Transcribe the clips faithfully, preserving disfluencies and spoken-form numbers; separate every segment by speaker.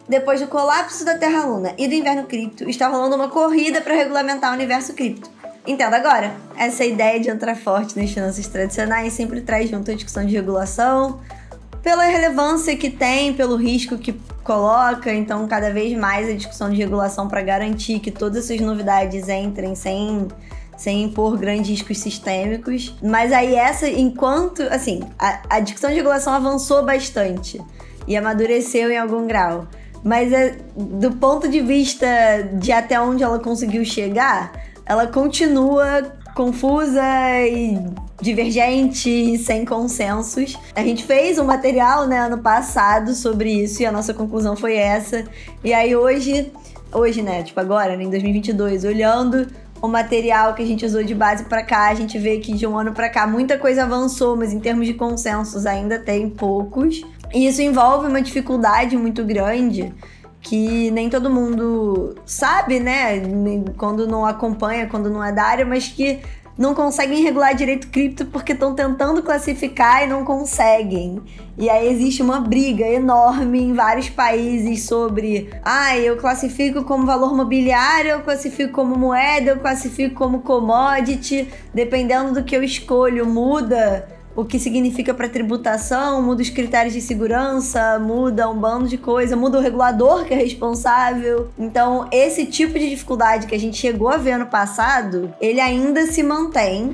Speaker 1: depois do colapso da Terra-Luna e do inverno cripto, está rolando uma corrida para regulamentar o universo cripto. Entenda agora, essa ideia de entrar forte nas finanças tradicionais sempre traz junto a discussão de regulação, pela relevância que tem, pelo risco que coloca, então cada vez mais a discussão de regulação para garantir que todas essas novidades entrem sem, sem impor grandes riscos sistêmicos. Mas aí essa, enquanto, assim, a, a discussão de regulação avançou bastante e amadureceu em algum grau, mas é, do ponto de vista de até onde ela conseguiu chegar, ela continua confusa e divergente e sem consensos. A gente fez um material, né, ano passado sobre isso e a nossa conclusão foi essa. E aí hoje, hoje, né, tipo agora, né, em dois mil e vinte e dois, olhando o material que a gente usou de base pra cá, a gente vê que de um ano pra cá muita coisa avançou, mas em termos de consensos ainda tem poucos. E isso envolve uma dificuldade muito grande que nem todo mundo sabe, né, quando não acompanha, quando não é da área, mas que não conseguem regular direito cripto porque estão tentando classificar e não conseguem. E aí existe uma briga enorme em vários países sobre ah, eu classifico como valor mobiliário, eu classifico como moeda, eu classifico como commodity, dependendo do que eu escolho, muda o que significa para tributação, muda os critérios de segurança, muda um bando de coisa, muda o regulador que é responsável. Então, esse tipo de dificuldade que a gente chegou a ver no passado, ele ainda se mantém,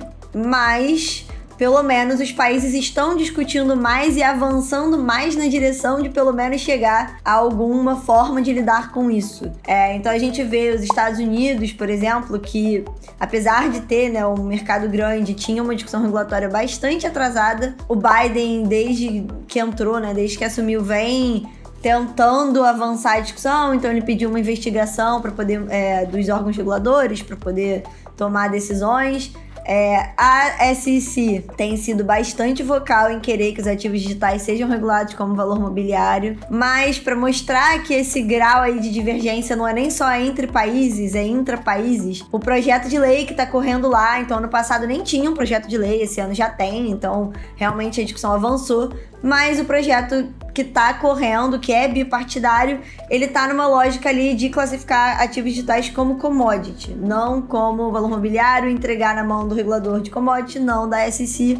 Speaker 1: mas pelo menos os países estão discutindo mais e avançando mais na direção de pelo menos chegar a alguma forma de lidar com isso. É, então a gente vê os Estados Unidos, por exemplo, que apesar de ter, né, um mercado grande, tinha uma discussão regulatória bastante atrasada. O Biden, desde que entrou, né, desde que assumiu, vem tentando avançar a discussão, então ele pediu uma investigação para poder é, dos órgãos reguladores para poder tomar decisões. É, a S E C tem sido bastante vocal em querer que os ativos digitais sejam regulados como valor mobiliário, mas para mostrar que esse grau aí de divergência não é nem só entre países, é intra-países, o projeto de lei que está correndo lá, então ano passado nem tinha um projeto de lei, esse ano já tem, então realmente a discussão avançou, mas o projeto que tá correndo, que é bipartidário, ele tá numa lógica ali de classificar ativos digitais como commodity, não como valor mobiliário, entregar na mão do regulador de commodity, não da S E C.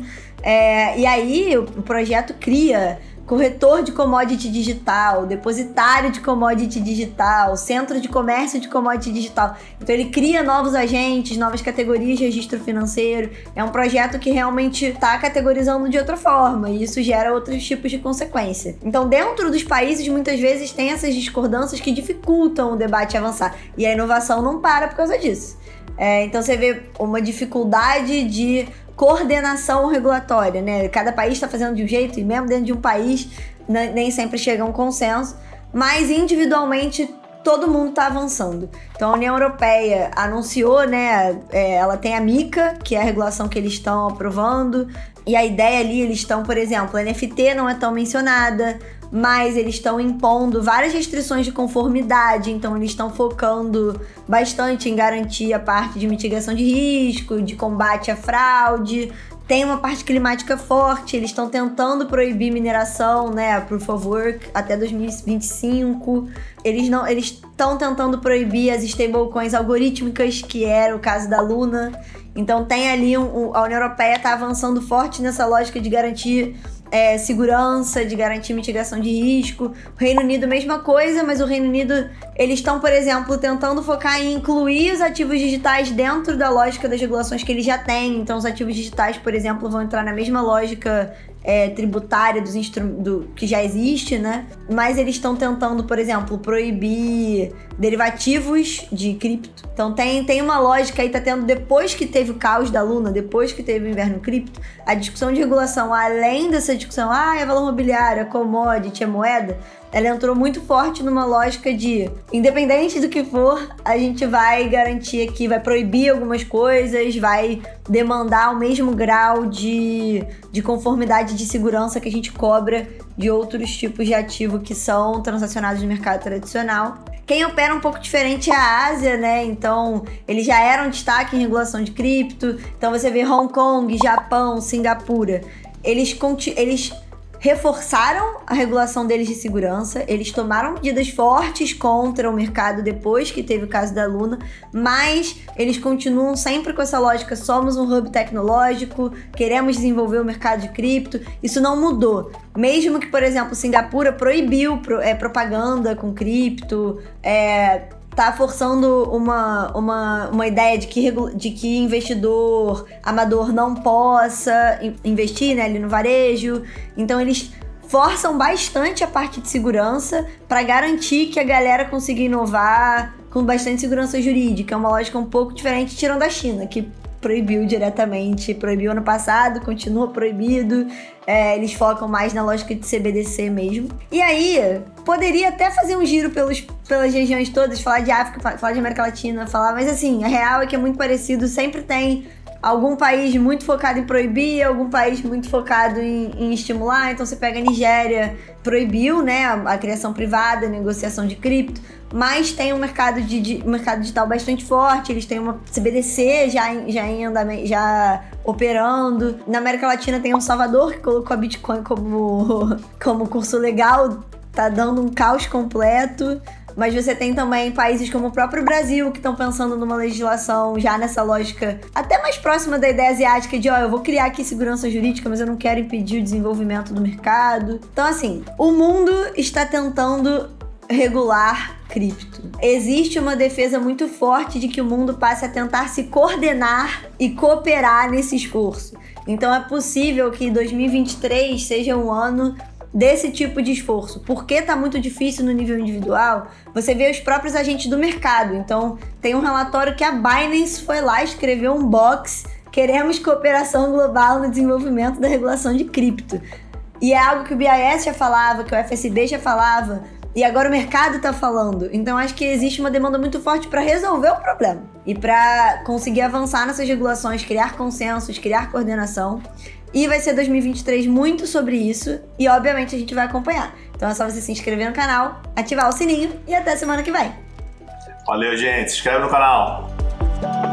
Speaker 1: É, e aí o projeto cria corretor de commodity digital, depositário de commodity digital, centro de comércio de commodity digital. Então ele cria novos agentes, novas categorias de registro financeiro. É um projeto que realmente está categorizando de outra forma e isso gera outros tipos de consequência. Então dentro dos países muitas vezes tem essas discordâncias que dificultam o debate avançar e a inovação não para por causa disso. É, então você vê uma dificuldade de coordenação regulatória, né? Cada país está fazendo de um jeito e mesmo dentro de um país nem sempre chega a um consenso, mas individualmente todo mundo está avançando. Então a União Europeia anunciou, né? É, ela tem a MiCA, que é a regulação que eles estão aprovando, e a ideia ali, eles estão, por exemplo, a N F T não é tão mencionada, mas eles estão impondo várias restrições de conformidade, então eles estão focando bastante em garantir a parte de mitigação de risco, de combate à fraude. Tem uma parte climática forte, eles estão tentando proibir mineração, né, Proof of Work, até dois mil e vinte e cinco. Eles não, eles estão tentando proibir as stablecoins algorítmicas, que era o caso da Luna. Então tem ali, um, um, a União Europeia está avançando forte nessa lógica de garantir É, segurança, de garantir mitigação de risco. O Reino Unido, mesma coisa, mas o Reino Unido, eles estão, por exemplo, tentando focar em incluir os ativos digitais dentro da lógica das regulações que eles já têm. Então, os ativos digitais, por exemplo, vão entrar na mesma lógica é, tributária dos instru- do que já existe, né? Mas eles estão tentando, por exemplo, proibir derivativos de cripto. Então, tem, tem uma lógica aí, tá tendo, depois que teve o caos da Luna, depois que teve o inverno cripto, a discussão de regulação, além dessa discussão, ah, é valor mobiliário, é commodity, é moeda, ela entrou muito forte numa lógica de, independente do que for, a gente vai garantir aqui, vai proibir algumas coisas, vai demandar o mesmo grau de, de conformidade de segurança que a gente cobra de outros tipos de ativo que são transacionados no mercado tradicional. Quem opera um pouco diferente é a Ásia, né? Então, eles já eram destaque em regulação de cripto. Então, você vê Hong Kong, Japão, Singapura. Eles, eles reforçaram a regulação deles de segurança, eles tomaram medidas fortes contra o mercado depois que teve o caso da Luna, mas eles continuam sempre com essa lógica, somos um hub tecnológico, queremos desenvolver o mercado de cripto, isso não mudou. Mesmo que, por exemplo, Singapura proibiu é, propaganda com cripto, é, tá forçando uma, uma, uma ideia de que, de que investidor amador não possa investir, né, ali no varejo. Então eles forçam bastante a parte de segurança para garantir que a galera consiga inovar com bastante segurança jurídica. É uma lógica um pouco diferente, tirando a China, que proibiu diretamente, proibiu ano passado, continua proibido. É, eles focam mais na lógica de C B D C mesmo. E aí, poderia até fazer um giro pelos, pelas regiões todas, falar de África, falar de América Latina, falar, mas assim, a real é que é muito parecido, sempre tem algum país muito focado em proibir, algum país muito focado em, em estimular. Então você pega a Nigéria, proibiu, né, a, a criação privada, a negociação de cripto, mas tem um mercado, de, de, um mercado digital bastante forte, eles têm uma C B D C já em, já em andamento, já operando. Na América Latina tem El Salvador, que colocou a Bitcoin como, como curso legal, tá dando um caos completo. Mas você tem também países como o próprio Brasil, que estão pensando numa legislação já nessa lógica até mais próxima da ideia asiática de, ó, eu vou criar aqui segurança jurídica, mas eu não quero impedir o desenvolvimento do mercado. Então, assim, o mundo está tentando regular cripto. Existe uma defesa muito forte de que o mundo passe a tentar se coordenar e cooperar nesse esforço. Então, é possível que dois mil e vinte e três seja um ano desse tipo de esforço. Porque tá muito difícil no nível individual, você vê os próprios agentes do mercado. Então, tem um relatório que a Binance foi lá, escreveu um box, queremos cooperação global no desenvolvimento da regulação de cripto. E é algo que o B I S já falava, que o F S B já falava, e agora o mercado tá falando. Então, acho que existe uma demanda muito forte para resolver o problema. E para conseguir avançar nessas regulações, criar consensos, criar coordenação. E vai ser dois mil e vinte e três muito sobre isso. E, obviamente, a gente vai acompanhar. Então é só você se inscrever no canal, ativar o sininho e até semana que vem.
Speaker 2: Valeu, gente. Se inscreve no canal.